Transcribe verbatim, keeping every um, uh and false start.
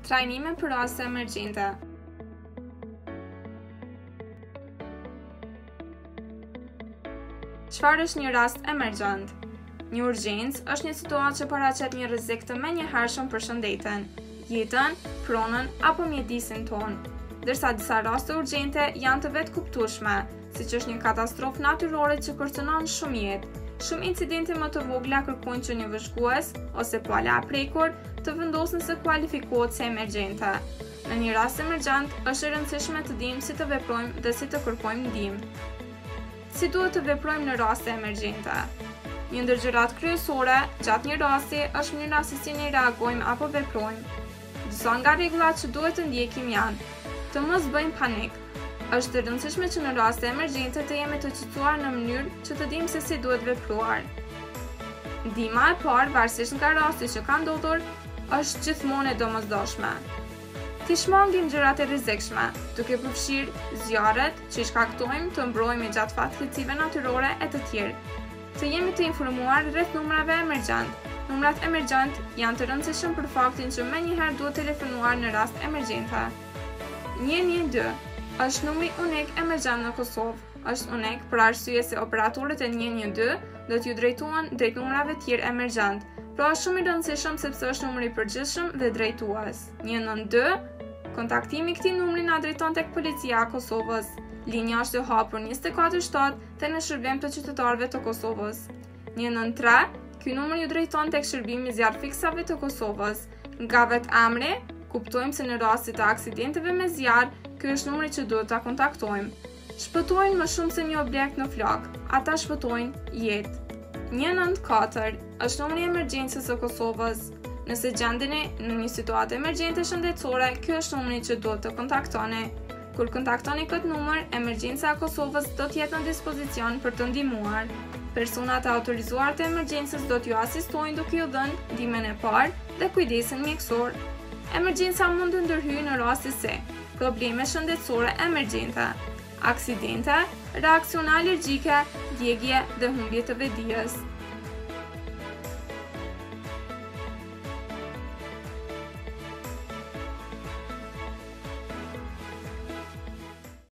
Trajnime për raste emergjente. Çfarë është një rast emergjent? Një urgjencë është një situatë që paraqet një rrezik të menjëhershëm për shëndetin, jetën, pronën apo mjedisin tonë, ndërsa disa raste urgjente janë të vetkuptueshme, siç është një katastrofë natyrore që kërcënon shumë jetë. Shumë incidente më të vogla kërkojnë që një vëzhgues ose pala e prekur të vendosen se kualifikohet si emergjente. Në një rast emergjent, është e rëndësishme të dimë si të veprojmë dhe si të kërkojmë ndihmë. Si duhet të veprojmë në raste emergjente? Një ndër gjërat kryesore gjatë një rasti është mënyra se si ne reagojmë apo veprojmë. Disa nga rregullat që duhet të ndjekim janë: të mos bëjmë panik. Është e rëndësishme që në raste emergjente të jemi të qetësuar në mënyrë që të dimë se si duhet vepruar. Ndihma e parë, varësisht nga rasti që ka ndodhur, është gjithmonë e domosdoshme. Të shmangim gjërat e rrezikshme, duke përfshirë zjarret që i shkaktojmë të mbrojmë gjatë fatkeqësive natyrore e të tjerë. Të jemi të informuar rreth numrave emergjent. Numrat emergjent janë të rëndësishëm për faktin që menjëherë duhet telefonuar në rast emergjente. një një dy është numri unik emergjent në Kosovë. Është unik për arsye se operatorët e një një dy do t'ju drejtohen drejt numrave tjerë emergjent, pra është shumë i rëndësishëm sepse është numri i përgjithshëm dhe drejtues. një nëntë dy Kontaktimi i këtij numri na drejton tek Policia e Kosovës. Linja është e hapur njëzet e katër shtatë dhe në shërbim të qytetarëve të Kosovës. një nëntë tre Ky numër ju drejton tek shërbimi i zjarrfiksave të Kosovës. Nga vetë emri, kuptojmë se në rastit të aksidenteve me zjarr, ky është numri që duhet ta kontaktojmë. Shpëtojnë më shumë se një objekt në flak. Ata shpëtojnë jetë. një nëntë katër është numri i emergjencës së Kosovës. Nëse gjendeni në një situatë emergjente shëndetësore, ky është numri që duhet të kontaktoni. Kur kontaktoni këtë numër, emergjenca e Kosovës do të jetë në dispozicion për të ndihmuar. Personat e autorizuar të emergjencës do t'ju asistojnë duke ju dhënë ndihmën e parë dhe kujdesin mjekësor. Emergjenca mund të ndërhyjë në raste si probleme shëndetësore emergjente, aksidente, reakcione alergjike, djegje dhe humbje të vedijes.